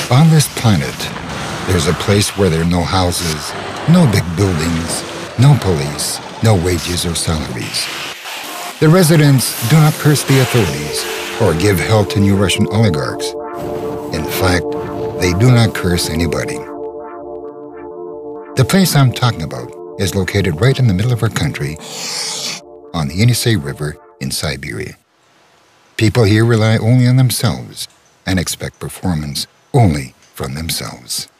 On this planet, there's a place where there are no houses, no big buildings, no police, no wages or salaries. The residents do not curse the authorities or give help to new Russian oligarchs. In fact, they do not curse anybody. The place I'm talking about is located right in the middle of our country on the Yenisei River in Siberia. People here rely only on themselves and expect performance only from themselves.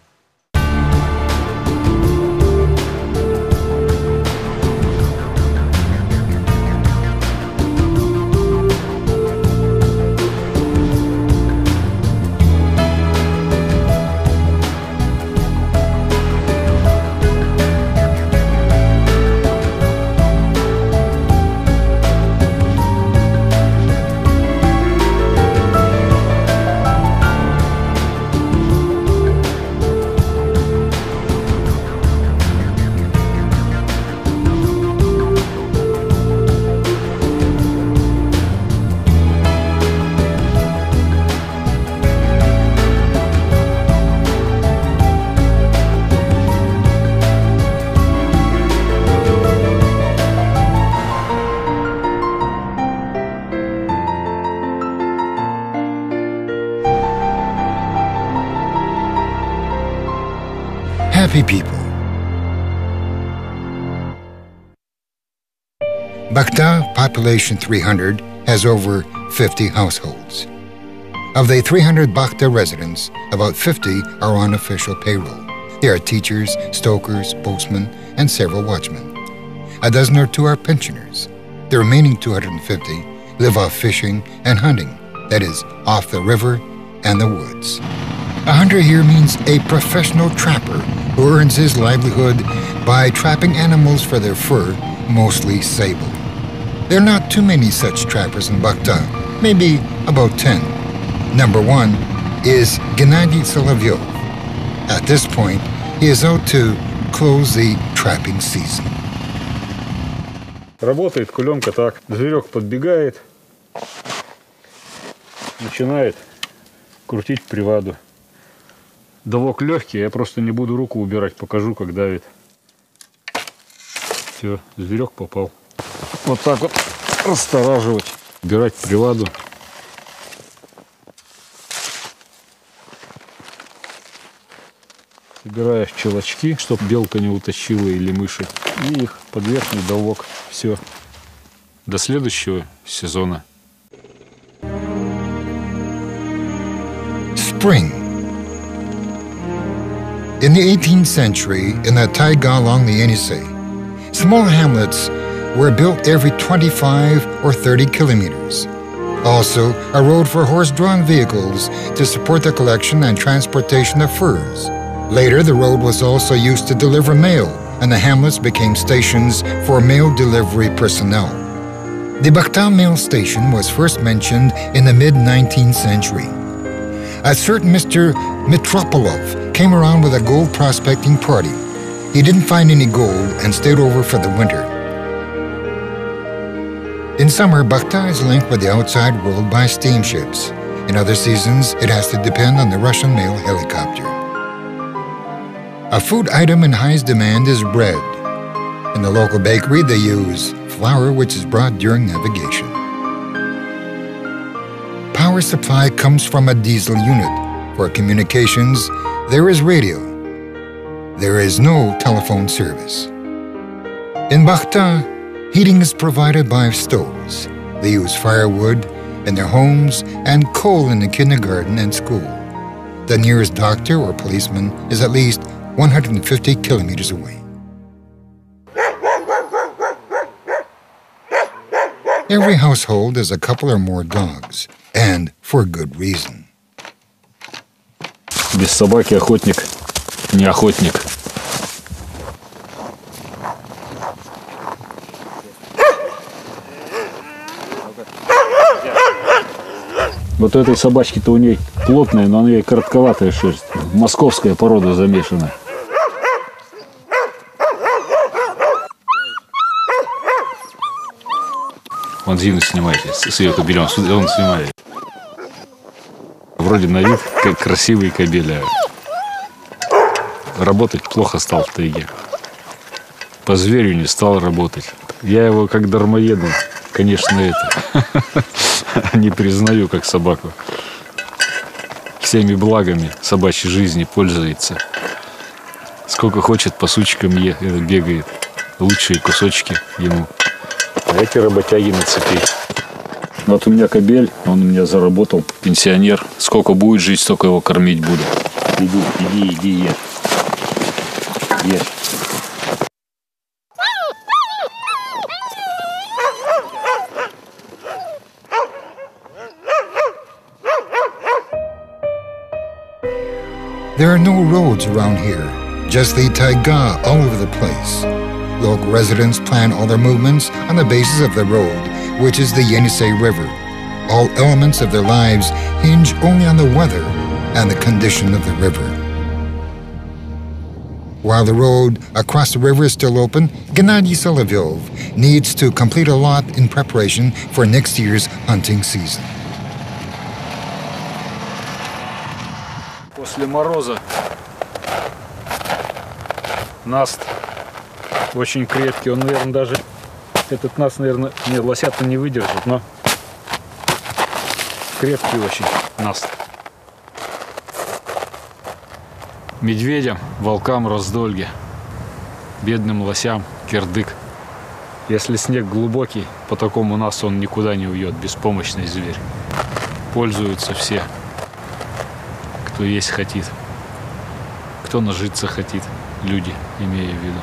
Happy people. Bakhta, population 300, has over 50 households. Of the 300 Bakhta residents, about 50 are on official payroll. They are teachers, stokers, postmen, and several watchmen. A dozen or two are pensioners. The remaining 250 live off fishing and hunting, that is, off the river and the woods. A hunter here means a professional trapper who earns his livelihood by trapping animals for their fur, mostly sable. There are not too many such trappers in Bakhta, maybe about 10. Number one is Gennady Solovyov. At this point, he is out to close the trapping season. Работает кулемка так. Зверек подбегает, начинает крутить приваду. Давок легкий, я просто не буду руку убирать, покажу, как давит. Все, зверек попал. Вот так вот растораживать, убирать приваду. Собираешь челочки, чтобы белка не утащила или мыши. И их под верхний давок. Все. До следующего сезона. Spring. In the 18th century, in the taiga along the Yenisei, small hamlets were built every 25 or 30 kilometers. Also, a road for horse-drawn vehicles to support the collection and transportation of furs. Later, the road was also used to deliver mail, and the hamlets became stations for mail delivery personnel. The Bakhta mail station was first mentioned in the mid-19th century. A certain Mr. Mitropolov came around with a gold prospecting party. He didn't find any gold and stayed over for the winter. In summer, Bakhta is linked with the outside world by steamships. In other seasons, it has to depend on the Russian mail helicopter. A food item in highest demand is bread. In the local bakery, they use flour, which is brought during navigation. Power supply comes from a diesel unit. For communications, there is radio. There is no telephone service. In Bakhta, heating is provided by stoves. They use firewood in their homes and coal in the kindergarten and school. The nearest doctor or policeman is at least 150 kilometers away. Every household has a couple or more dogs, and for good reason. Без собаки охотник не охотник. Вот у этой собачки-то у ней плотная, но у нее коротковатая шерсть. Московская порода замешана. Вон Зину снимайте, сверху берем, он снимает. В вроде на вид как красивый кобель, а работать плохо стал в тайге. По зверю не стал работать. Я его как дармоеда, конечно, не признаю как собаку. Всеми благами собачьей жизни пользуется. Сколько хочет, по сучкам бегает. Лучшие кусочки ему. А эти работяги на цепи. Вот у меня кобель, он у меня заработал, пенсионер. Сколько будет жить, столько его кормить буду. Иди, ешь. Ешь. There are no roads around here, just the taiga all over the place. Local residents plan all their movements on the basis of the road, which is the Yenisei River. All elements of their lives hinge only on the weather and the condition of the river. While the road across the river is still open, Gennady Solovyov needs to complete a lot in preparation for next year's hunting season. После мороза наст очень крепкий. Он, наверное, даже этот наст, наверное, нет, лосята не выдержит, но крепкий очень наст. Медведям, волкам раздолье, бедным лосям кирдык. Если снег глубокий, по такому насту он никуда не уйдет, беспомощный зверь. Пользуются все, кто есть хотит, кто нажиться хотит, люди, имея в виду.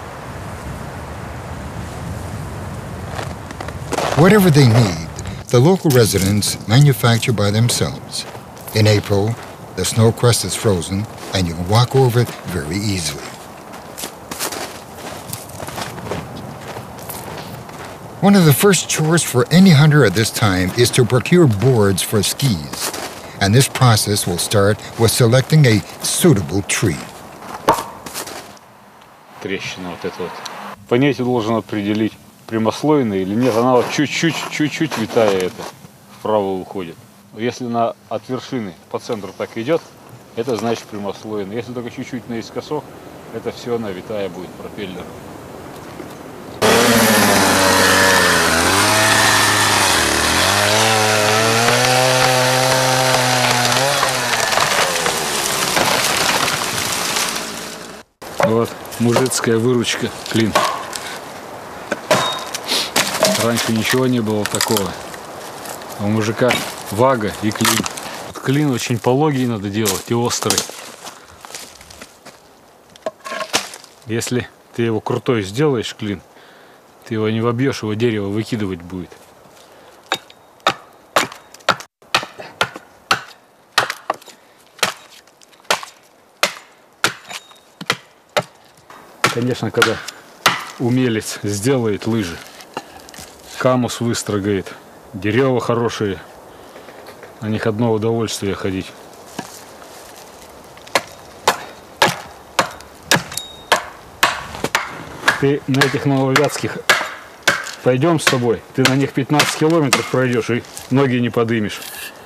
Whatever they need, the local residents manufacture by themselves. In April, the snow crust is frozen and you can walk over it very easily. One of the first chores for any hunter at this time is to procure boards for skis, and this process will start with selecting a suitable tree. Трещина вот эта вот. Понятие должен определить, прямослойная или нет. Она вот чуть-чуть витая это вправо уходит. Если от вершины по центру так идет, это значит прямослойная. Если только чуть-чуть наискосок, это все она витая будет, пропеллер. Вот мужицкая выручка, клин. Раньше ничего не было такого. А у мужика вага и клин. Клин очень пологий надо делать и острый. Если ты его крутой сделаешь, клин, ты его не вобьешь, его дерево выкидывать будет. Конечно, когда умелец сделает лыжи, камус выстрогает, дерева хорошие, на них одно удовольствие ходить. Ты на этих нововятских пойдем с тобой, ты на них 15 километров пройдешь и ноги не подымешь.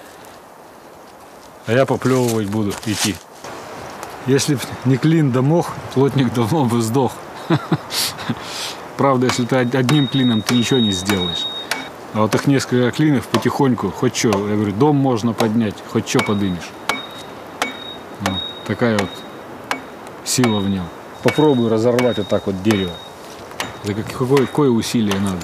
А я поплевывать буду идти. Если б не клин да мох, плотник давно бы сдох. Правда, если ты одним клином, ты ничего не сделаешь. А вот их несколько клинов потихоньку, хоть что, я говорю, дом можно поднять, хоть что подымешь. Вот, такая вот сила в нем. Попробуй разорвать вот так вот дерево. За какое усилие надо.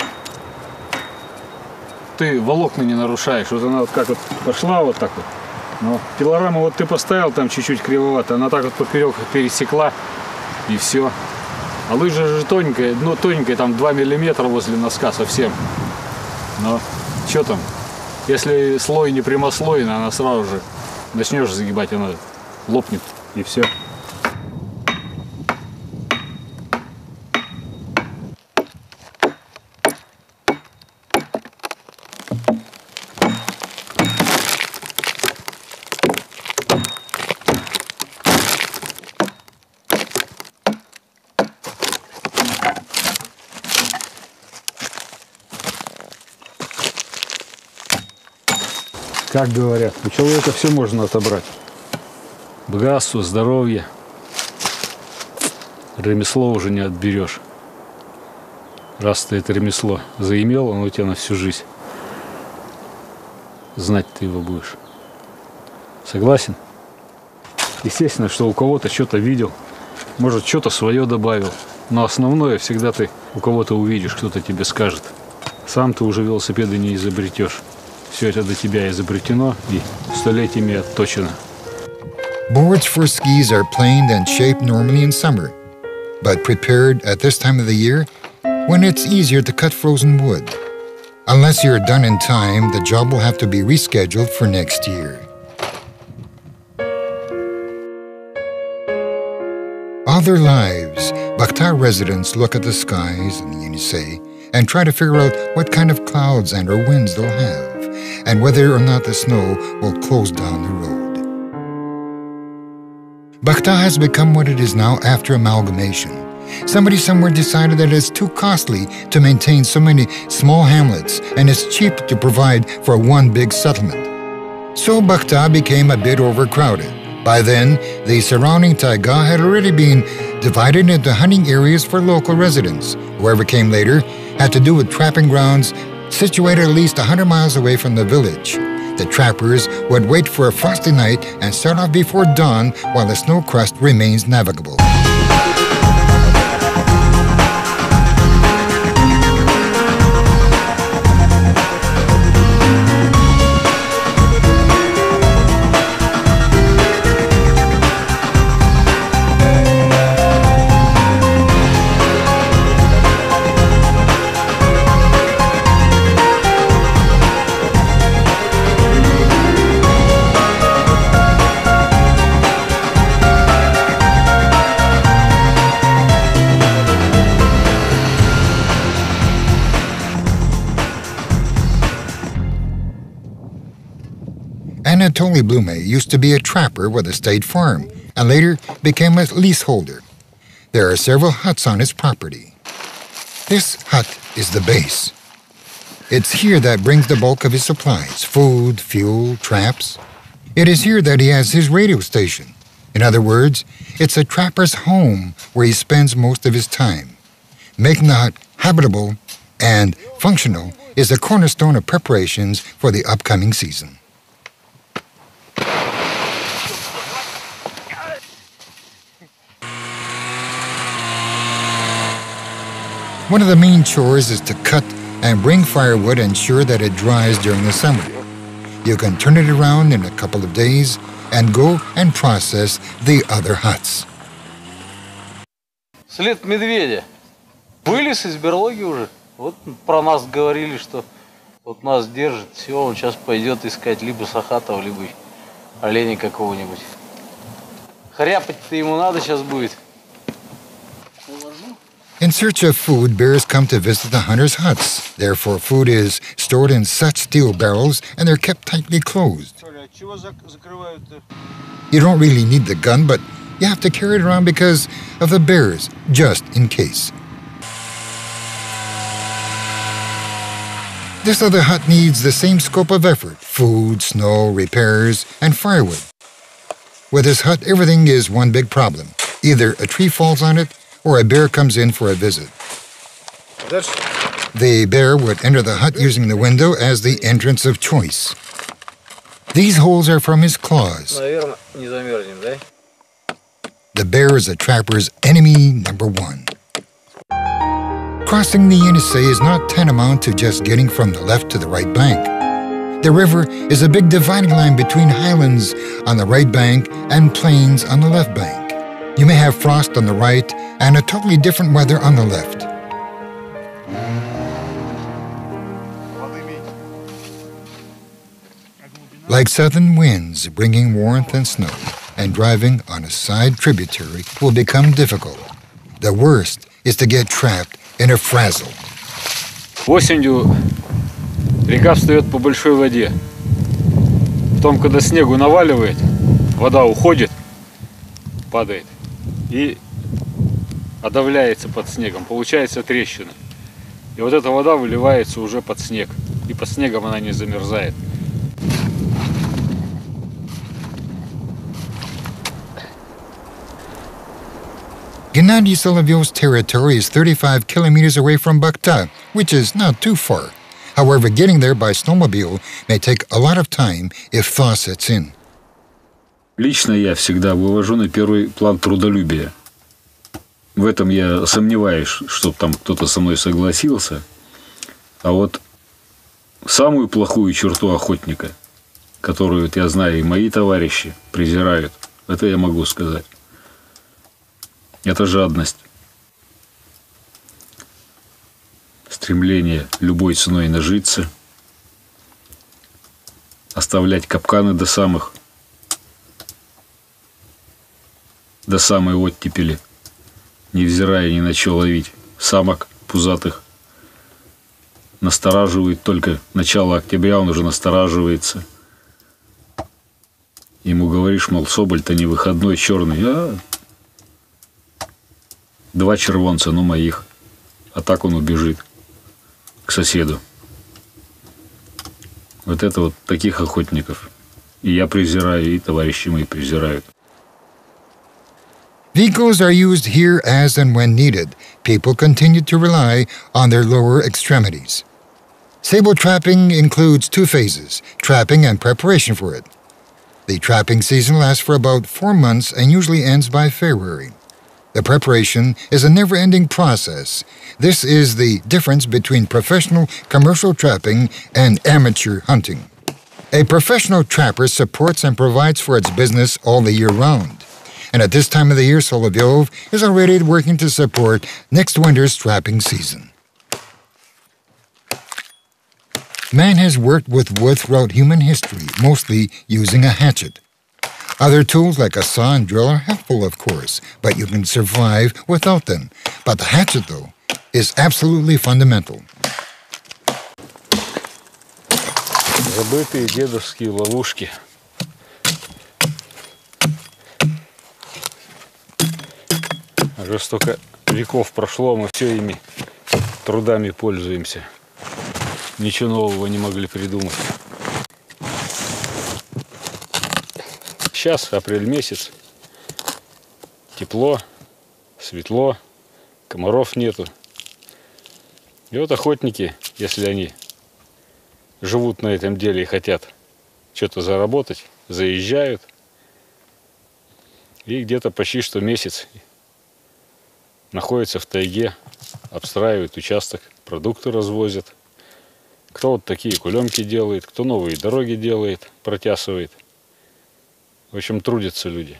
Ты волокна не нарушаешь, вот она вот как вот пошла вот так вот. Но пилораму вот ты поставил там чуть-чуть кривовато, она так вот поперек пересекла и все. А лыжа же тоненькая, ну тоненькая, там 2 миллиметра возле носка совсем. Но что там, если слой не прямослойный, она сразу же начнешь загибать, она лопнет и все. Как говорят, у человека все можно отобрать. Богатство, здоровье. Ремесло уже не отберешь. Раз ты это ремесло заимел, оно у тебя на всю жизнь. Знать ты его будешь. Согласен? Естественно, что у кого-то что-то видел, может, что-то свое добавил. Но основное всегда ты у кого-то увидишь, кто-то тебе скажет. Сам ты уже велосипеды не изобретешь. Все это до тебя изобретено и столетиями отточено. Boards for skis are planed and shaped normally in summer, but prepared at this time of the year when it's easier to cut frozen wood. Unless you're done in time, the job will have to be rescheduled for next year. All their lives, Bakhtar residents look at the skies in the Yenisei and try to figure out what kind of clouds and or winds they'll have, and whether or not the snow will close down the road. Bakhtar has become what it is now after amalgamation. Somebody somewhere decided that it's too costly to maintain so many small hamlets and it's cheap to provide for one big settlement. So Bakhtar became a bit overcrowded. By then, the surrounding taiga had already been divided into hunting areas for local residents. Whoever came later had to do with trapping grounds situated at least 100 miles away from the village. The trappers would wait for a frosty night and start off before dawn while the snow crust remains navigable. Anatoly Blume used to be a trapper with a state farm and later became a leaseholder. There are several huts on his property. This hut is the base. It's here that brings the bulk of his supplies, food, fuel, traps. It is here that he has his radio station. In other words, it's a trapper's home where he spends most of his time. Making the hut habitable and functional is the cornerstone of preparations for the upcoming season. One of the main chores is to cut and bring firewood and ensure that it dries during the summer. You can turn it around in a couple of days and go and process the other huts. След медведя. Вылез из берлоги уже. Вот про нас говорили, что вот нас держит. Все, он сейчас пойдет искать либо Сахатова, либо оленя какого-нибудь. Хряпать-то ему надо сейчас будет. In search of food, bears come to visit the hunters' huts. Therefore, food is stored in such steel barrels and they're kept tightly closed. You don't really need the gun, but you have to carry it around because of the bears, just in case. This other hut needs the same scope of effort: food, snow, repairs, and firewood. With this hut, everything is one big problem. Either a tree falls on it, or a bear comes in for a visit. The bear would enter the hut using the window as the entrance of choice. These holes are from his claws. The bear is a trapper's enemy number one. Crossing the Yenisei is not tantamount to just getting from the left to the right bank. The river is a big dividing line between highlands on the right bank and plains on the left bank. You may have frost on the right and a totally different weather on the left. Like southern winds bringing warmth and snow, and driving on a side tributary will become difficult. The worst is to get trapped in a frazzle. Осенью река встает по большой воде. Потом, когда снегу наваливает, вода уходит, падает и одавляется под снегом. Получается трещина. И вот эта вода выливается уже под снег. И под снегом она не замерзает. Gennady Solovyov's territory is 35 kilometers away from Bakhta, which is not too far. However, getting there by snowmobile may take a lot of time if thaw sets in. Лично я всегда вывожу на первый план трудолюбие. В этом я сомневаюсь, что там кто-то со мной согласился. А вот самую плохую черту охотника, которую, я знаю, и мои товарищи презирают, это я могу сказать. Это жадность. Стремление любой ценой нажиться, оставлять капканы до самой оттепели, невзирая ни на что ловить самок пузатых. Настораживает только начало октября, он уже настораживается. Ему говоришь, мол, соболь-то не выходной, черный. 2 червонца, ну моих. А так он убежит к соседу. Вот это вот таких охотников. И я презираю, и товарищи мои презирают. Vehicles are used here as and when needed. People continue to rely on their lower extremities. Sable trapping includes 2 phases, trapping and preparation for it. The trapping season lasts for about 4 months and usually ends by February. The preparation is a never-ending process. This is the difference between professional commercial trapping and amateur hunting. A professional trapper supports and provides for its business all the year round. And at this time of the year, Solovyov is already working to support next winter's trapping season. Man has worked with wood throughout human history, mostly using a hatchet. Other tools like a saw and drill are helpful, of course, but you can survive without them. But the hatchet, though, is absolutely fundamental. Забытые дедовские ловушки. Уже столько веков прошло, мы все ими трудами пользуемся. Ничего нового не могли придумать. Сейчас апрель месяц. Тепло, светло, комаров нету. И вот охотники, если они живут на этом деле и хотят что-то заработать, заезжают. И где-то почти что месяц находятся в тайге, обстраивают участок, продукты развозят. Кто вот такие кулемки делает, кто новые дороги делает, протясывает. В общем, трудятся люди.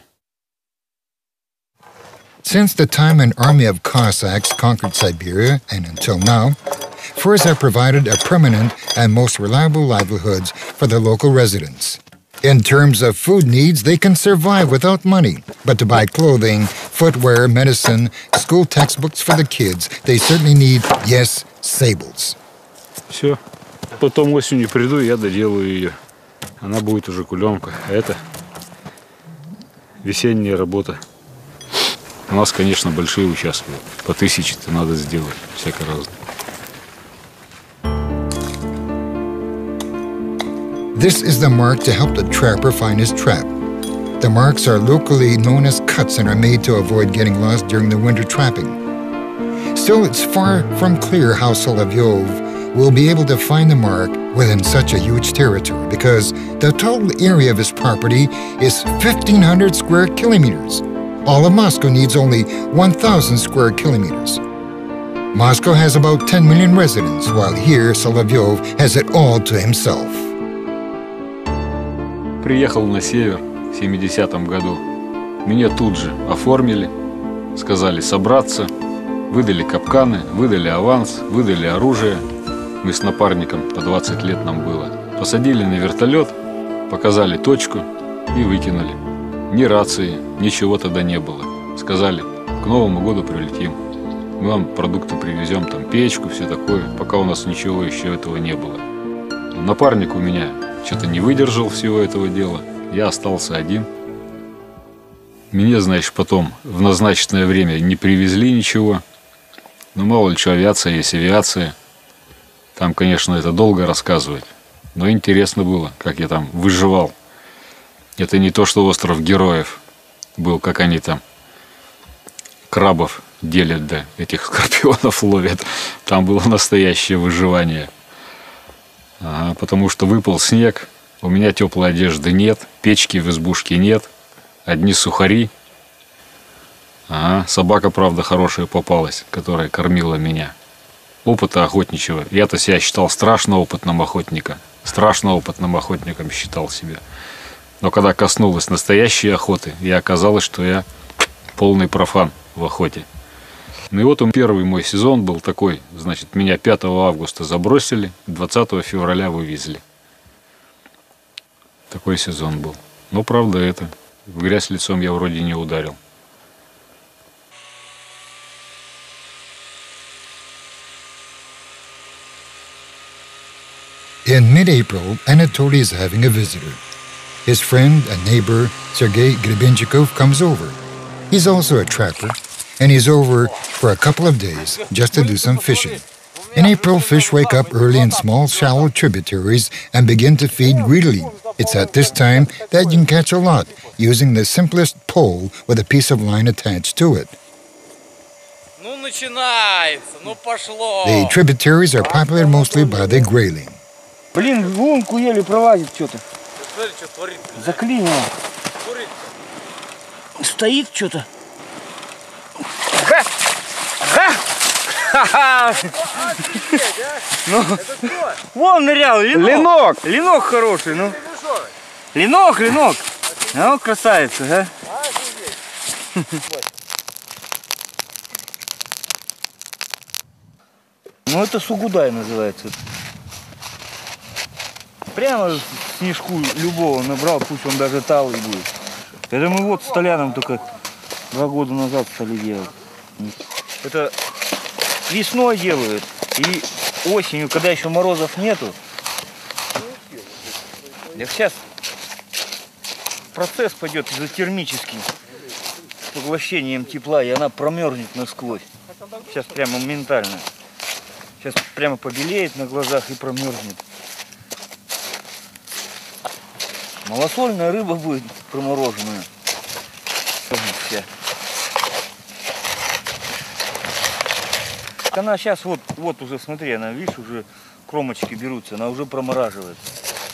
Since the time an army of Cossacks conquered Siberia and until now, furs have provided a permanent and most reliable livelihoods for the local residents. In terms of food needs, they can survive without money. But to buy clothing, footwear, medicine, school textbooks for the kids, they certainly need, yes, sables. Все. Потом осенью приду, я доделаю ее. Она будет уже кулемка. А это весенняя работа. У нас, конечно, большие участки. По 1000-то надо сделать. Всяко разное. This is the mark to help the trapper find his trap. The marks are locally known as cuts and are made to avoid getting lost during the winter trapping. Still, it's far from clear how Solovyov will be able to find the mark within such a huge territory because the total area of his property is 1,500 square kilometers. All of Moscow needs only 1,000 square kilometers. Moscow has about 10 million residents, while here Solovyov has it all to himself. Приехал на север в 70-м году. Меня тут же оформили, сказали собраться, выдали капканы, выдали аванс, выдали оружие. Мы с напарником, по 20 лет нам было. Посадили на вертолет, показали точку и выкинули. Ни рации, ничего тогда не было. Сказали, к Новому году прилетим. Мы вам продукты привезем, там печку, все такое. Пока у нас ничего еще этого не было. Напарник у меня что-то не выдержал всего этого дела. Я остался один. Мне, знаешь, потом в назначенное время не привезли ничего. Ну, мало ли что, авиация есть авиация. Там, конечно, это долго рассказывать. Но интересно было, как я там выживал. Это не то, что остров героев был, как они там крабов делят, да, этих скорпионов ловят. Там было настоящее выживание. Ага, потому что выпал снег, у меня теплой одежды нет, печки в избушке нет, одни сухари. Ага, собака, правда, хорошая попалась, которая кормила меня. Опыта охотничьего. Я-то себя считал страшно опытным охотником. Страшно опытным охотником считал себя. Но когда коснулась настоящей охоты, и оказалось, что я полный профан в охоте. Ну и вот он, первый мой сезон был такой. Значит, меня 5 августа забросили, 20 февраля вывезли. Такой сезон был. Но правда это. В грязь лицом я вроде не ударил. In mid-April, Anatoly is having a visitor. His friend and neighbor, Sergei Grebenchikov, comes over. He's also a trapper, and he's over for a couple of days just to do some fishing. In April, fish wake up early in small, shallow tributaries and begin to feed greedily. It's at this time that you can catch a lot using the simplest pole with a piece of line attached to it. The tributaries are populated mostly by the grayling. Блин, в лунку еле пролазит что-то. Смотри, что творит. Заклинило. Стоит что-то. Ну, вон нырял, ленок. Ленок хороший, ну. Ленок. Ну, красавица, да? Ну, это сугудай называется. Прямо снежку любого набрал, пусть он даже талый будет. Это мы вот с Толяном только 2 года назад стали делать. Это весной делают и осенью, когда еще морозов нету. Сейчас процесс пойдет изотермический, с поглощением тепла, и она промерзнет насквозь. Сейчас прямо моментально. Сейчас прямо побелеет на глазах и промерзнет. Малосольная рыба будет промороженная. Она сейчас вот уже, смотри, она, видишь, уже кромочки берутся, она уже промораживается.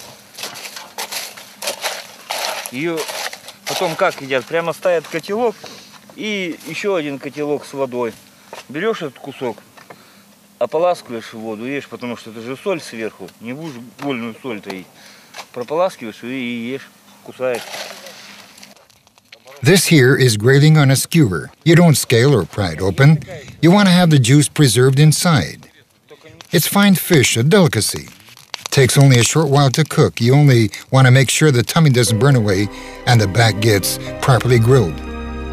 Ее потом как едят? Прямо ставят котелок и еще один котелок с водой. Берешь этот кусок, ополаскиваешь в воду, ешь, потому что это же соль сверху, не будешь вольную соль таить. Прополаскиваешь и ешь, кусаешь. This here is grayling on a skewer. You don't scale or pry it open. You want to have the juice preserved inside. It's fine fish, a delicacy. Takes only a short while to cook. You only want to make sure the tummy doesn't burn away and the back gets properly grilled.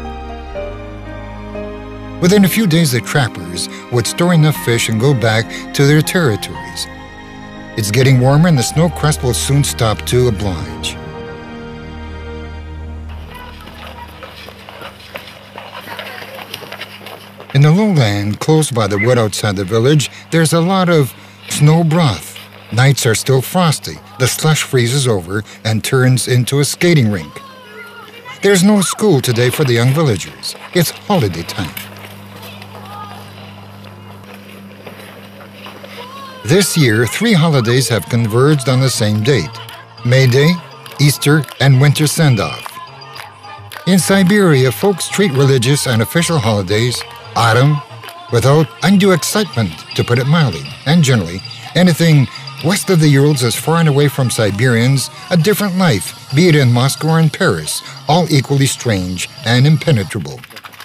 Within a few days, the trappers would store enough fish and go back to their territories. It's getting warmer and the snow crust will soon stop to oblige. In the lowland, close by the wood outside the village, there's a lot of snow broth. Nights are still frosty. The slush freezes over and turns into a skating rink. There's no school today for the young villagers. It's holiday time. This year, 3 holidays have converged on the same date: May Day, Easter, and Winter Send-Off. In Siberia, folks treat religious and official holidays, autumn, without undue excitement, to put it mildly, and generally, anything west of the Urals is far and away from Siberians a different life, be it in Moscow or in Paris, all equally strange and impenetrable.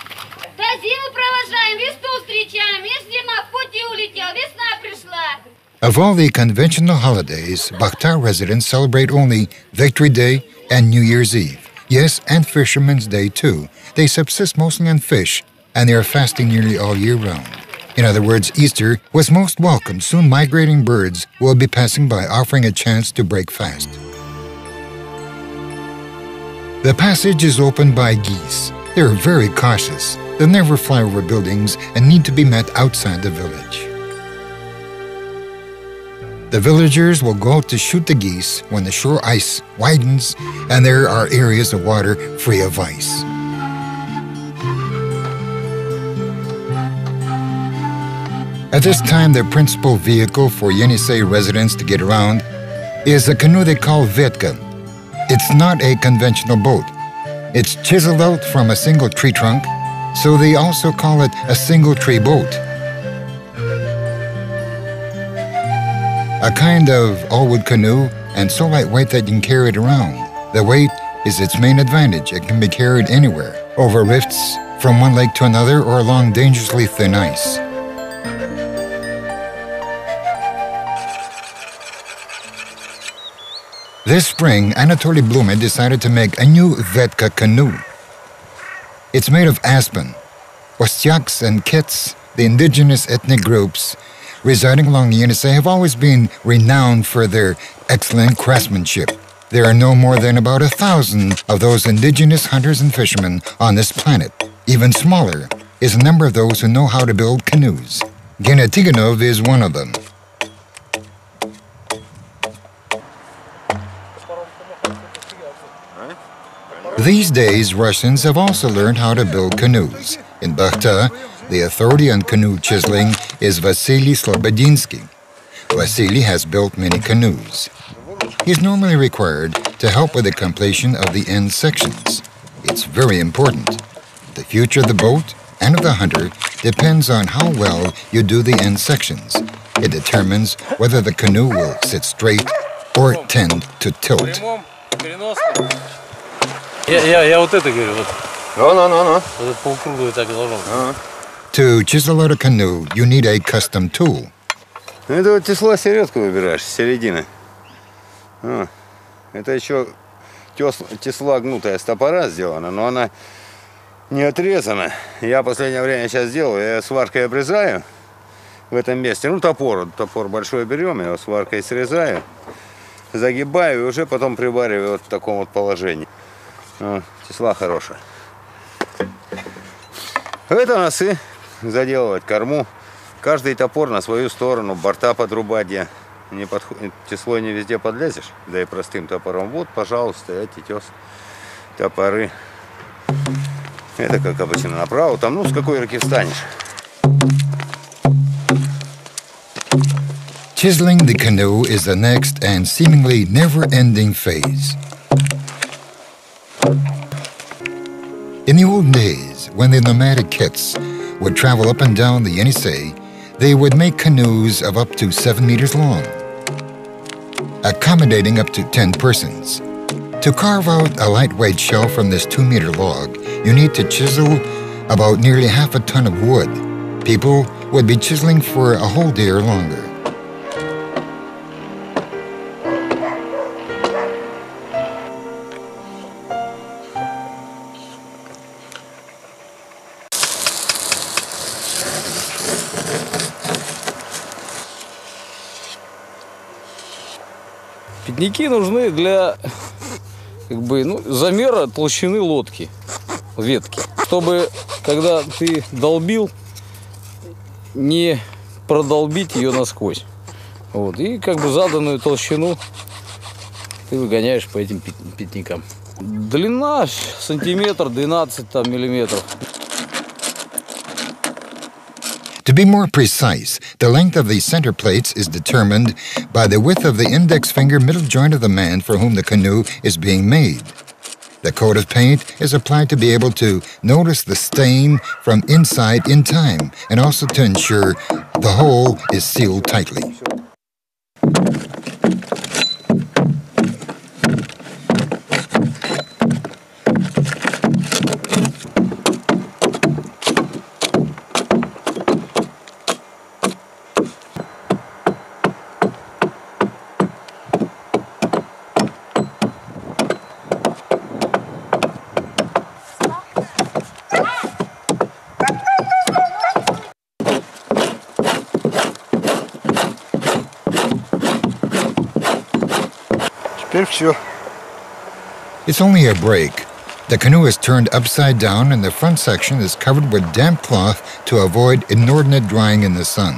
Of all the conventional holidays, Bakhtar residents celebrate only Victory Day and New Year's Eve. Yes, and Fisherman's Day too. They subsist mostly on fish, and they are fasting nearly all year round. In other words, Easter was most welcome. Soon migrating birds will be passing by, offering a chance to break fast. The passage is opened by geese. They are very cautious. They'll never fly over buildings and need to be met outside the village. The villagers will go out to shoot the geese when the shore ice widens and there are areas of water free of ice. At this time, the principal vehicle for Yenisei residents to get around is a canoe they call vetka. It's not a conventional boat. It's chiseled out from a single tree trunk, so they also call it a single tree boat. A kind of all-wood canoe, and so lightweight that you can carry it around. The weight is its main advantage. It can be carried anywhere, over rifts, from one lake to another, or along dangerously thin ice. This spring, Anatoly Blume decided to make a new vetka canoe. It's made of aspen. Ostyaks and Kits, the indigenous ethnic groups residing along the Yenisei, have always been renowned for their excellent craftsmanship. There are no more than about 1,000 of those indigenous hunters and fishermen on this planet. Even smaller is the number of those who know how to build canoes. Gena Tiganov is one of them. These days, Russians have also learned how to build canoes. In Bakhta, the authority on canoe chiseling is Vasily Slobodinsky. Vasily has built many canoes. He is normally required to help with the completion of the end sections. It's very important. The future of the boat and of the hunter depends on how well you do the end sections. It determines whether the canoe will sit straight or tend to tilt. Я вот это говорю, вот. Вот Это полукруглое так и должно быть. To chisel out a canoe, you need a custom tool. Это вот тесла середку выбираешь, с середины. Это еще тесла гнутая с топора сделана, но она не отрезана. Я в последнее время сейчас делаю, я сваркой обрезаю в этом месте. Ну, топор большой берем, я его сваркой срезаю, загибаю и уже потом привариваю вот в таком вот положении. Тесла хорошая. Это носы, заделывать корму. Каждый топор на свою сторону, борта подрубать где не подходит. Теслой не везде подлезешь, да и простым топором. Вот, пожалуйста, эти топоры. Это как обычно направо, там, ну, с какой руки встанешь. Chiseling the canoe is the next and seemingly never-ending phase. In the old days, when the nomadic Kits would travel up and down the Yenisei, they would make canoes of up to 7 meters long, accommodating up to 10 persons. To carve out a lightweight shell from this 2-meter log, you need to chisel about nearly half a ton of wood. People would be chiseling for a whole day or longer. Пятники нужны для замера толщины лодки, ветки, чтобы когда ты долбил, не продолбить ее насквозь. Вот. И заданную толщину ты выгоняешь по этим пятникам. Длина сантиметр, 12 миллиметров. To be more precise, the length of the center plates is determined by the width of the index finger middle joint of the man for whom the canoe is being made. The coat of paint is applied to be able to notice the stain from inside in time and also to ensure the hole is sealed tightly. It's only a break. The canoe is turned upside down and the front section is covered with damp cloth to avoid inordinate drying in the sun.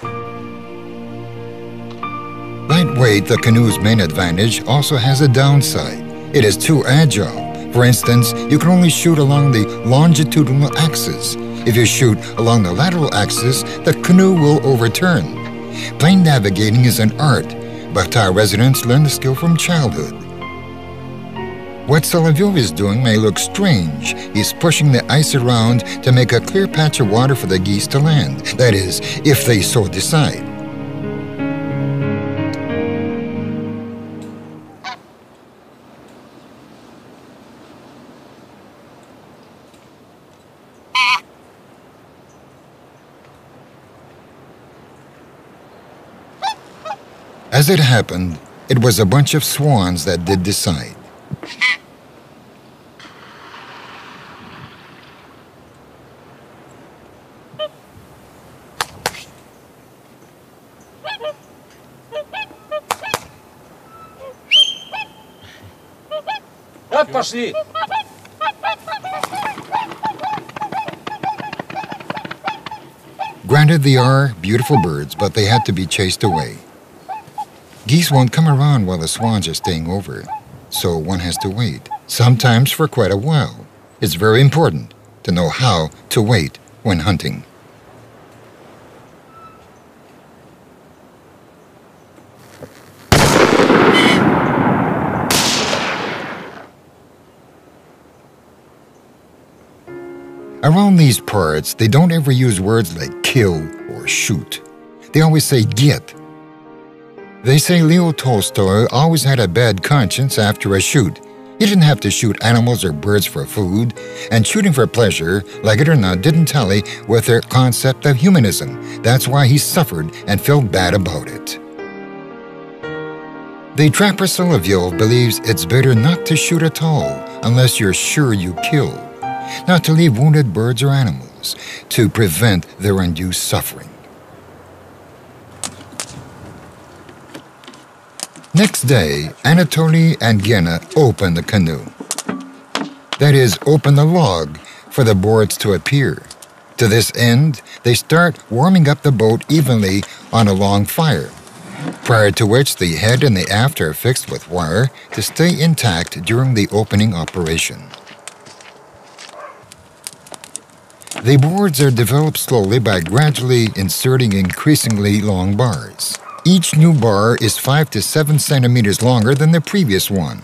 Lightweight, the canoe's main advantage, also has a downside. It is too agile. For instance, you can only shoot along the longitudinal axis. If you shoot along the lateral axis, the canoe will overturn. Plane navigating is an art. Bakhta residents learn the skill from childhood. What Solovyov is doing may look strange. He's pushing the ice around to make a clear patch of water for the geese to land. That is, if they so decide. As it happened, it was a bunch of swans that did decide. Вот пошли! Granted, they are beautiful birds, but they had to be chased away. Geese won't come around while the swans are staying over, so one has to wait, sometimes for quite a while. It's very important to know how to wait when hunting. Around these parts, they don't ever use words like kill or shoot. They always say get. They say Leo Tolstoy always had a bad conscience after a shoot. He didn't have to shoot animals or birds for food, and shooting for pleasure, like it or not, didn't tally with their concept of humanism. That's why he suffered and felt bad about it. The trapper Solovyov believes it's better not to shoot at all unless you're sure you kill, not to leave wounded birds or animals, to prevent their undue suffering. Next day, Anatoly and Gena open the canoe. That is, open the log for the boards to appear. To this end, they start warming up the boat evenly on a long fire, prior to which the head and the aft are fixed with wire to stay intact during the opening operation. The boards are developed slowly by gradually inserting increasingly long bars. Each new bar is 5 to 7 centimeters longer than the previous one.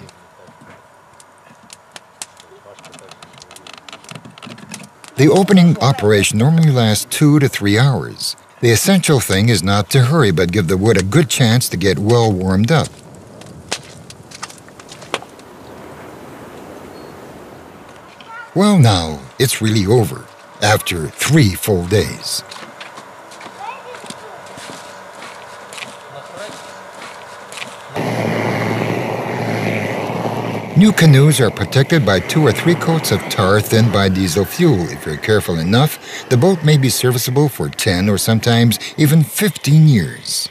The opening operation normally lasts 2 to 3 hours. The essential thing is not to hurry, but give the wood a good chance to get well warmed up. Well, now, it's really over, after 3 full days. New canoes are protected by 2 or 3 coats of tar thinned by diesel fuel. If you're careful enough, the boat may be serviceable for 10 or sometimes even 15 years.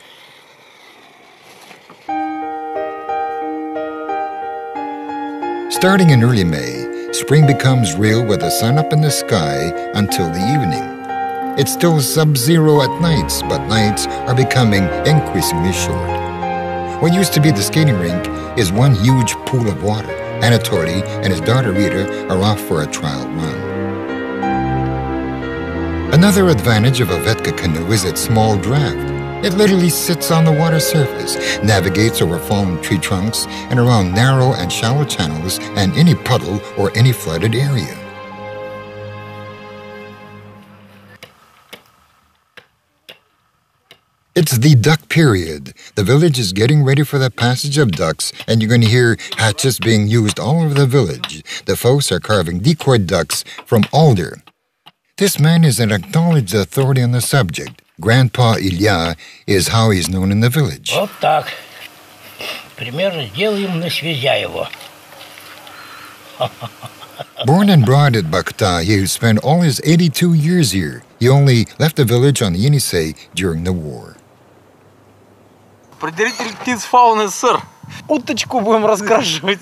Starting in early May, spring becomes real with the sun up in the sky until the evening. It's still sub-zero at nights, but nights are becoming increasingly short. What used to be the skating rink is one huge pool of water. Anatoly and his daughter Rita are off for a trial run. Another advantage of a Vetka canoe is its small draft. It literally sits on the water surface, navigates over fallen tree trunks and around narrow and shallow channels and any puddle or any flooded area. It's the duck period. The village is getting ready for the passage of ducks, and you're going to hear hatchets being used all over the village. The folks are carving decoy ducks from alder. This man is an acknowledged authority on the subject. Grandpa Ilya is how he's known in the village. Вот так. Примерно делаем на Связяево. Born and brought at Bakhta, he spent all his 82 years here. He only left the village on the Yenisei during the war. Предиритель птиц фауны СССР. Уточку будем раскрашивать.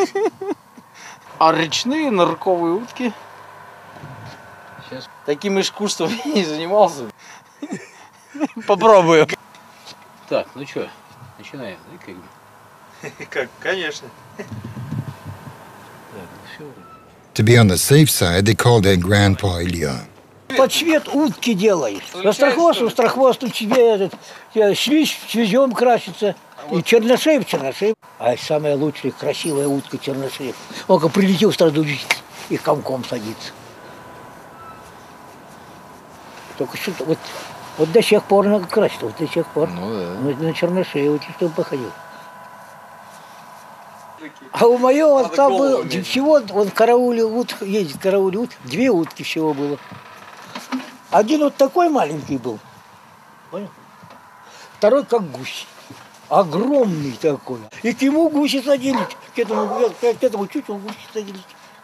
А речные нырковые утки? Сейчас. Таким искусством я не занимался. Попробую. Так, ну что, начинаем, да, Как, конечно. Так, все. To be on the safe side, they called in Grandpa Ilya. Под цвет утки делаешь. Острохвост у тебя этот, свезем красится. И черношеев. А самая лучшая, красивая утка черношеев. Он как прилетел сразу и комком садится. Только что вот до сих пор надо красить, вот до сих пор. Ну, да. На черношеев, чтобы походил. А у моего отца было всего, он в карауле ездит, две утки всего было. Один вот такой маленький был, понял? Второй как гусь, огромный такой. И к нему гуси садились, к этому чуть он гуси садились.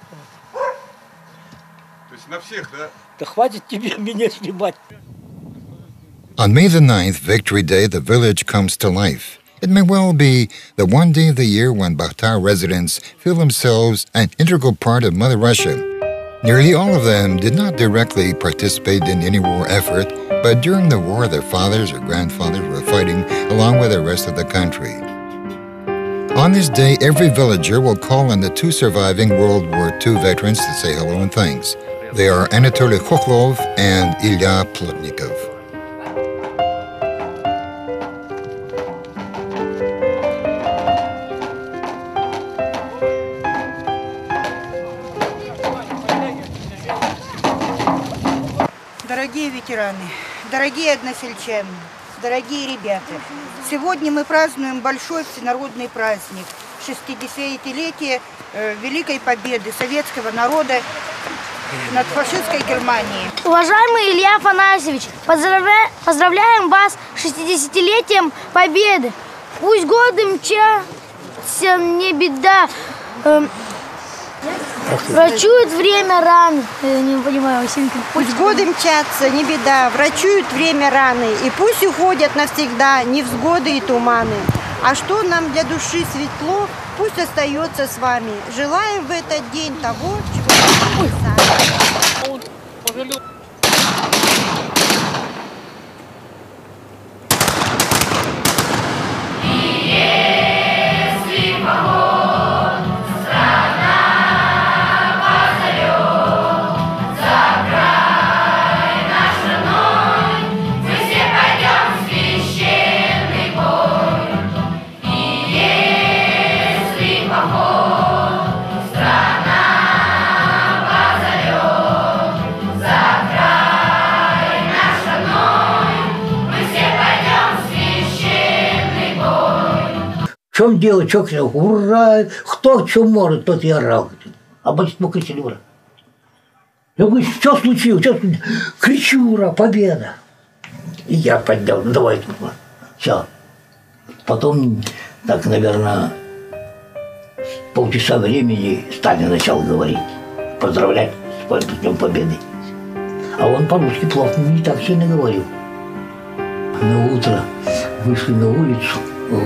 То есть на всех, да? Да хватит тебе меня снимать. On May the 9th, Victory Day, the village comes to life. It may well be the one day of the year when Bakhtar residents feel themselves an integral part of Mother Russia. Nearly all of them did not directly participate in any war effort, but during the war their fathers or grandfathers were fighting along with the rest of the country. On this day, every villager will call on the two surviving World War II veterans to say hello and thanks. They are Anatoly Khokhlov and Ilya Plotnikov. Дорогие ветераны, дорогие односельчане, дорогие ребята, сегодня мы празднуем большой всенародный праздник, 60-летие Великой Победы советского народа над фашистской Германией. Уважаемый Илья Афанасьевич, поздравляем вас с 60-летием Победы. Пусть годы мчатся, не беда. Врачует время раны. Я не понимаю, Васенька. Пусть годы мчатся, не беда, врачуют время раны. И пусть уходят навсегда невзгоды и туманы. А что нам для души светло, пусть остается с вами. Желаем в этот день того, чего мы сами. В чем дело, что кричал? Ура! Кто что может, тот и орал. А большинство кричали ура. Я говорю, что случилось? Кричу ура, победа. И я поднял, ну давай, все. Потом, так, наверное, полчаса времени Сталин начал говорить, поздравлять с Днем Победы. А он по-русски плохо, не так сильно говорил. На утро вышли на улицу.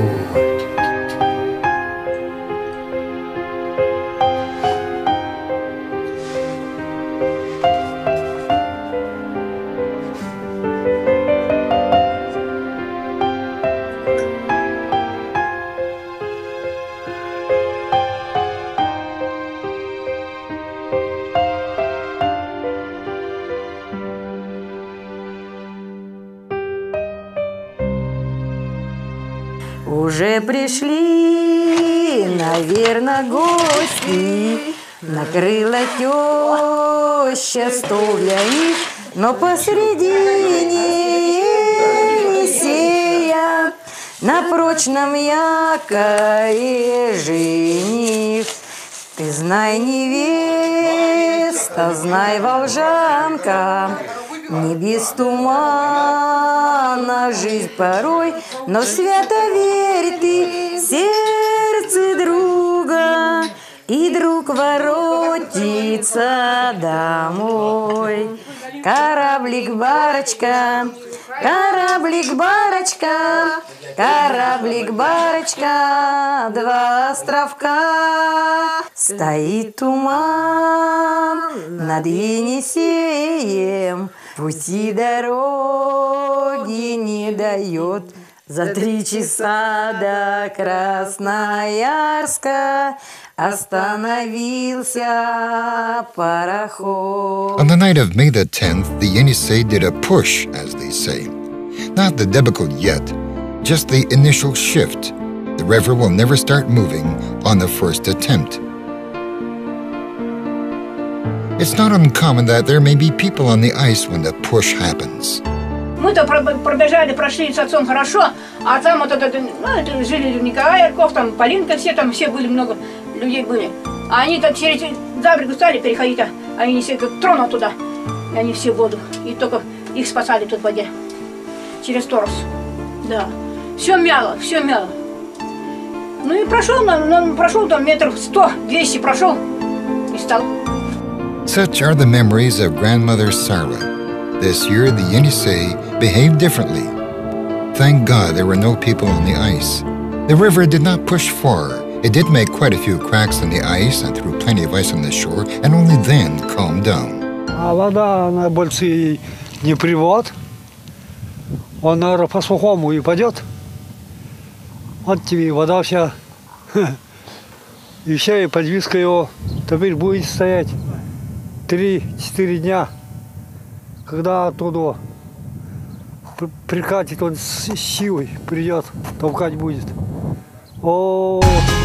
Уже пришли, наверное, гости, накрыла теща стол для них, но посредине Елисея на прочном якоре жених. Ты знай, невеста, знай, волжанка, не без тумана жизнь порой, но свято верь ты в сердце друга, и друг воротится домой. Кораблик-барочка, кораблик-барочка, кораблик-барочка, два островка. Стоит туман над Енисеем, пути дороги не дает, За 3 часа до Красноярска остановился пароход. On the night of May the 10th, the Yenisei did a push, as they say. Not the debacle yet, just the initial shift. The river will never start moving on the first attempt. It's not uncommon that there may be people on the ice when the push happens. Мы-то пробежали, прошли с отцом хорошо, а там вот это, жили Николай Ярков, там Полинка, все были, много людей были. А они так через за берегу стали переходить, а они все тронули туда, и они все в воду. И только их спасали тут в воде, через торс. Да, все мяло, все мяло. Ну и прошел там метров 100-200 прошел и стал. Such are the memories of grandmother Sarah. This year, the Yenisei behaved differently. Thank God there were no people on the ice. The river did not push far. It did make quite a few cracks in the ice and threw plenty of ice on the shore, and only then calmed down. А вода, она больше не привод. Он, наверное, по сухому и пойдет. Вот тебе вода вся. И все, и подвеска его теперь будет стоять 3-4 дня. Когда оттуда прикатит, он с силой придет, толкать будет. О.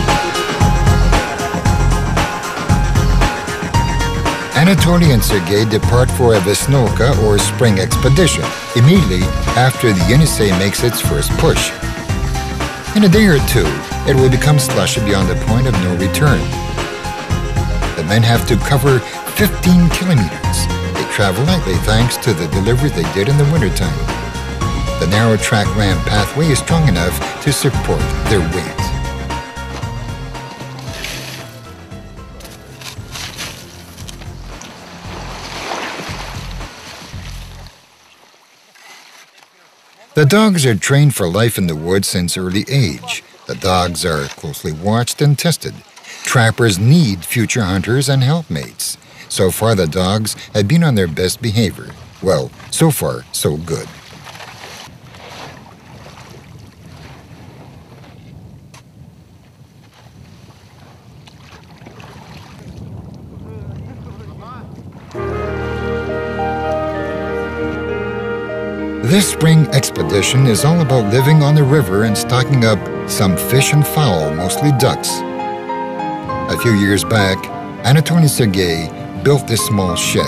Anatoly and Sergei depart for a Vesnovka or spring expedition immediately after the Yenisei makes its first push. In a day or two, it will become slushy beyond the point of no return. The men have to cover 15 kilometers. They travel lightly thanks to the delivery they did in the wintertime. The narrow track ramp pathway is strong enough to support their weight. The dogs are trained for life in the woods since early age. The dogs are closely watched and tested. Trappers need future hunters and helpmates. So far, the dogs have been on their best behavior. Well, so far, so good. This spring expedition is all about living on the river and stocking up some fish and fowl, mostly ducks. A few years back, Anatoly and Sergei built this small shed.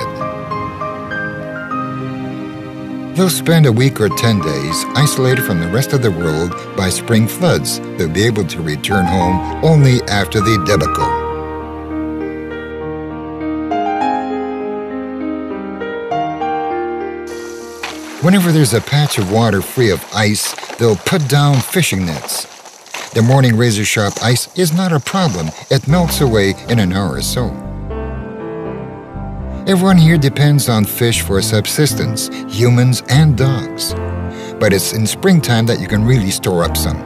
They'll spend a week or 10 days isolated from the rest of the world by spring floods. They'll be able to return home only after the debacle. Whenever there's a patch of water free of ice, they'll put down fishing nets. The morning razor-sharp ice is not a problem. It melts away in an hour or so. Everyone here depends on fish for subsistence, humans and dogs. But it's in springtime that you can really store up some.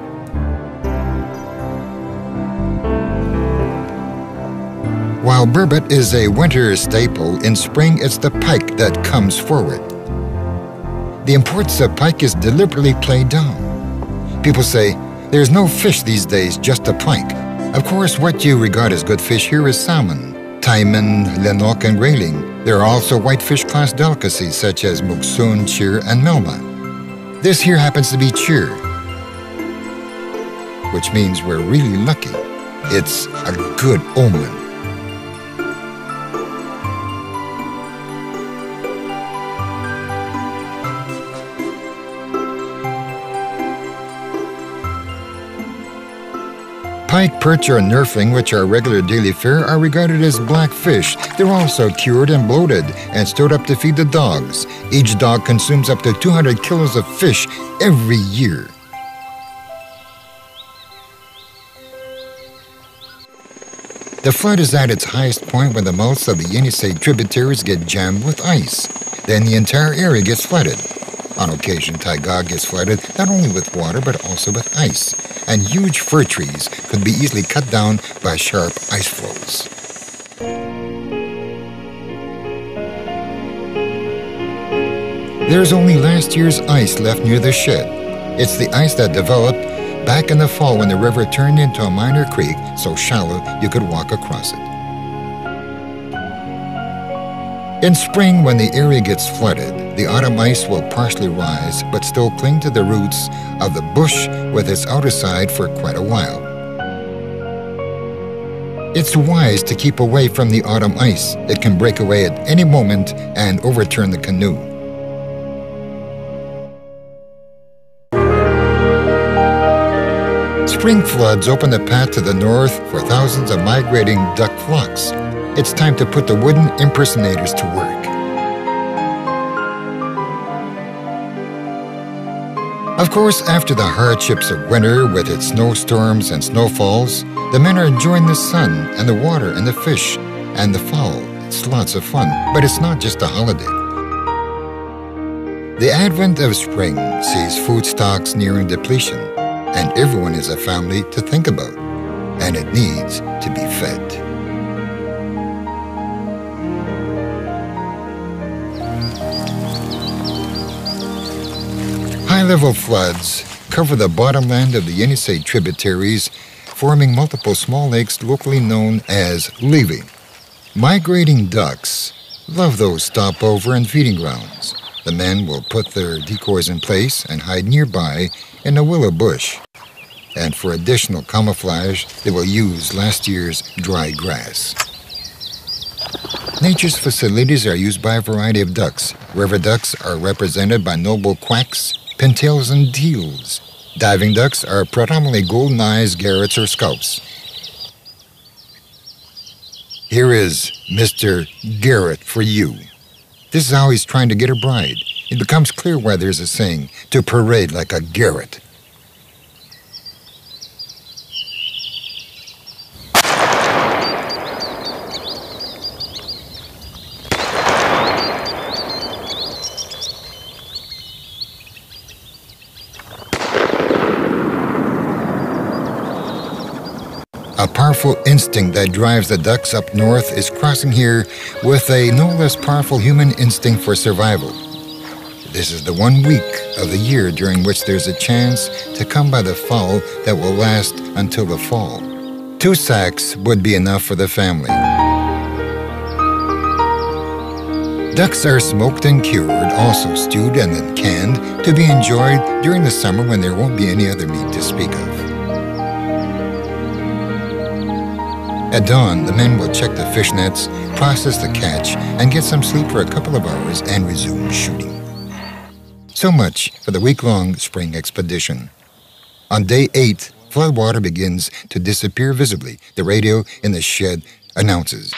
While burbot is a winter staple, in spring it's the pike that comes forward. The importance of pike is deliberately played down. People say, there's no fish these days, just a pike. Of course, what you regard as good fish here is salmon, taimen, lenok, and grayling. There are also whitefish class delicacies such as muksun, chir, and melma. This here happens to be chir, which means we're really lucky. It's a good omen. Pike, perch, or nurfling, which are regular daily fare, are regarded as black fish. They're also cured and bloated and stored up to feed the dogs. Each dog consumes up to 200 kilos of fish every year. The flood is at its highest point when the mouths of the Yenisei tributaries get jammed with ice. Then the entire area gets flooded. On occasion, Taigog gets flooded not only with water but also with ice, and huge fir trees could be easily cut down by sharp ice flows. There's only last year's ice left near the shed. It's the ice that developed back in the fall when the river turned into a minor creek so shallow you could walk across it. In spring, when the area gets flooded, the autumn ice will partially rise but still cling to the roots of the bush with its outer side for quite a while. It's wise to keep away from the autumn ice. It can break away at any moment and overturn the canoe. Spring floods open the path to the north for thousands of migrating duck flocks. It's time to put the wooden impersonators to work. Of course, after the hardships of winter with its snowstorms and snowfalls, the men are enjoying the sun and the water and the fish and the fowl. It's lots of fun, but it's not just a holiday. The advent of spring sees food stocks nearing depletion, and everyone is a family to think about, and it needs to be fed. High-level floods cover the bottomland of the Yenisei tributaries, forming multiple small lakes locally known as levee. Migrating ducks love those stopover and feeding grounds. The men will put their decoys in place and hide nearby in a willow bush. And for additional camouflage, they will use last year's dry grass. Nature's facilities are used by a variety of ducks. River ducks are represented by noble quacks, pintails, and teals. Diving ducks are predominantly golden eyes, garrets, or scaups. Here is Mr. Garrett for you. This is how he's trying to get a bride. It becomes clear why there's a saying, to parade like a Garrett. A powerful instinct that drives the ducks up north is crossing here with a no less powerful human instinct for survival. This is the 1 week of the year during which there's a chance to come by the fowl that will last until the fall. 2 sacks would be enough for the family. Ducks are smoked and cured, also stewed and then canned, to be enjoyed during the summer when there won't be any other meat to speak of. At dawn, the men will check the fish nets, process the catch, and get some sleep for a couple of hours and resume shooting. So much for the week-long spring expedition. On day 8, floodwater begins to disappear visibly. The radio in the shed announces.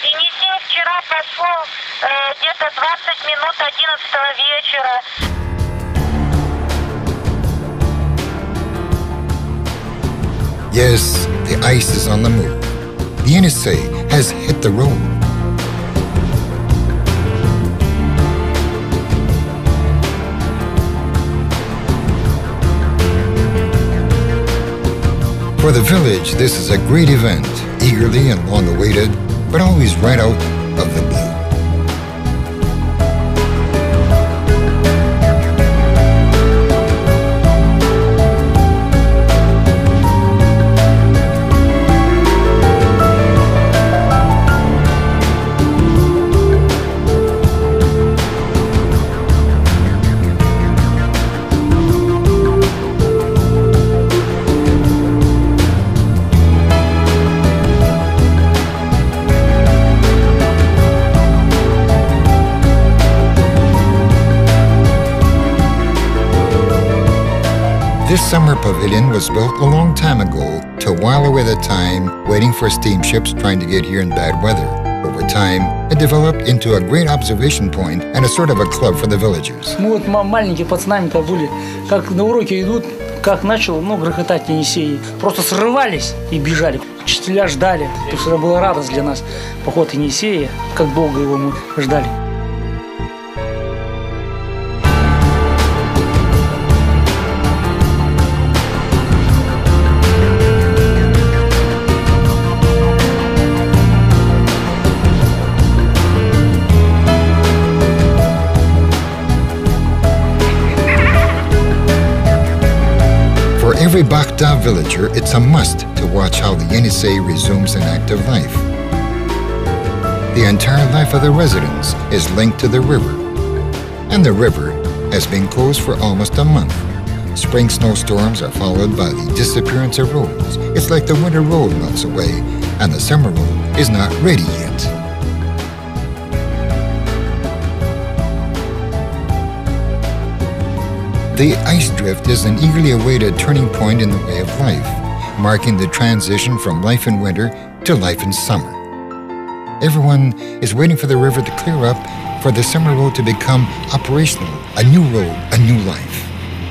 Yes, the ice is on the move. The Yenisei has hit the road. For the village, this is a great event, eagerly and long awaited, but always right out of the blue. This summer pavilion was built a long time ago to while away the time waiting for steamships trying to get here in bad weather. Over time, it developed into a great observation point and a sort of a club for the villagers. Мы вот маленькие пацанами-то были, как на уроке идут, как начал, грохотать Енисей, просто срывались и бежали. Учителя ждали, потому что это была радость для нас. Поход Енисея, как долго его мы ждали. every Bakhta villager, it's a must to watch how the Yenisei resumes an active life. The entire life of the residents is linked to the river, and the river has been closed for almost a month. Spring snowstorms are followed by the disappearance of roads. It's like the winter road melts away, and the summer road is not ready yet. The ice drift is an eagerly awaited turning point in the way of life, marking the transition from life in winter to life in summer. Everyone is waiting for the river to clear up, for the summer road to become operational, a new road, a new life.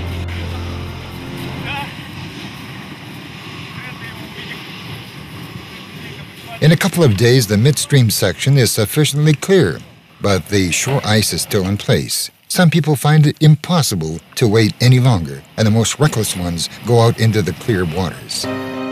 In a couple of days, the midstream section is sufficiently clear, but the shore ice is still in place. Some people find it impossible to wait any longer, and the most reckless ones go out into the clear waters.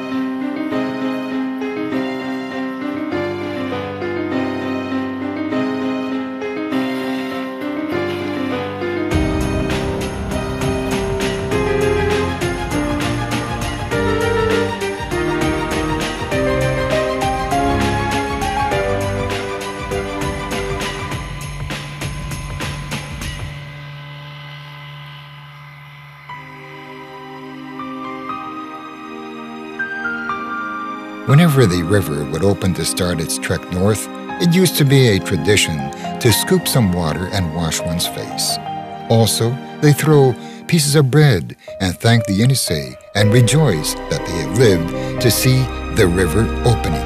Whenever the river would open to start its trek north, it used to be a tradition to scoop some water and wash one's face. Also, they throw pieces of bread and thank the Yenisei and rejoice that they have lived to see the river opening.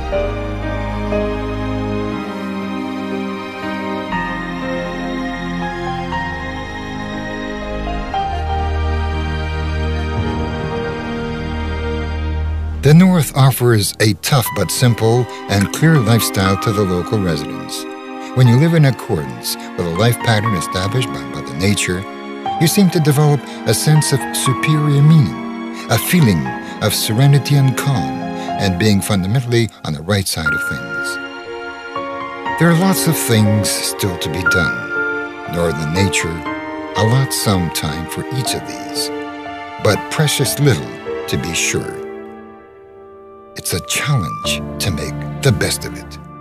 The North offers a tough but simple and clear lifestyle to the local residents. When you live in accordance with a life pattern established by Mother Nature, you seem to develop a sense of superior meaning, a feeling of serenity and calm, and being fundamentally on the right side of things. There are lots of things still to be done. Northern nature allots some time for each of these, but precious little to be sure. It's a challenge to make the best of it.